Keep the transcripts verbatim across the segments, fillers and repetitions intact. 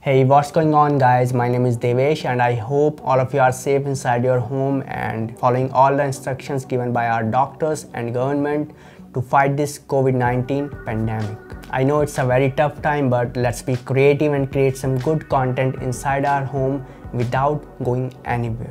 Hey, what's going on guys? My name is Devesh and I hope all of you are safe inside your home and following all the instructions given by our doctors and government to fight this COVID nineteen pandemic. I know it's a very tough time, but let's be creative and create some good content inside our home without going anywhere.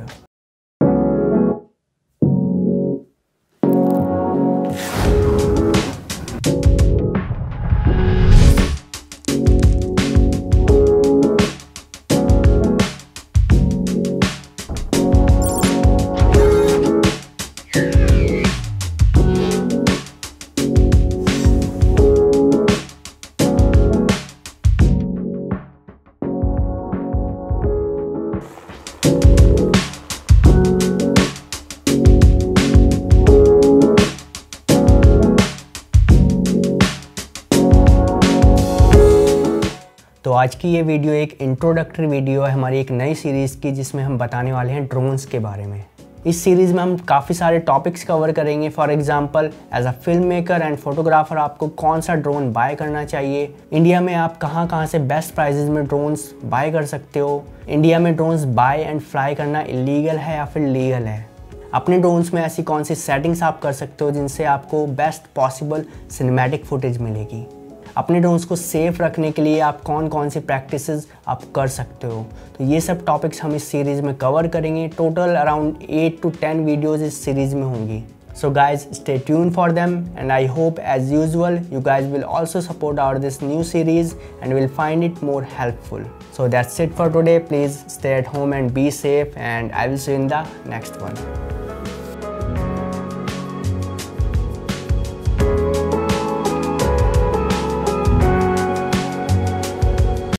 तो आज की ये video एक introductory video है हमारी एक नई series की, जिसमें हम बताने वाले हैं ड्रोन्स के बारे में। इस सीरीज़ में हम काफ़ी सारे टॉपिक्स कवर करेंगे। For example, as a film maker and photographer आपको कौन सा ड्रोन बाय करना चाहिए, इंडिया में आप कहाँ कहाँ से बेस्ट प्राइजेज में ड्रोन्स बाय कर सकते हो, इंडिया में ड्रोन्स बाय एंड फ्लाई करना इलीगल है या फिर लीगल है, अपने ड्रोन्स में ऐसी कौन सी सेटिंग्स आप कर सकते हो जिनसे आपको बेस्ट पॉसिबल सिनेमैटिक फुटेज मिलेगी, अपने ड्रोन्स को सेफ रखने के लिए आप कौन कौन सी प्रैक्टिसेस आप कर सकते हो। तो ये सब टॉपिक्स हम इस सीरीज़ में कवर करेंगे। Total around eight to ten videos इस सीरीज़ में होंगी। So guys stay tune for them and I hope as usual you guys will also support our this new series and will find it more helpful. So that's it for today. Please stay at home and be safe and I will see you in the next one.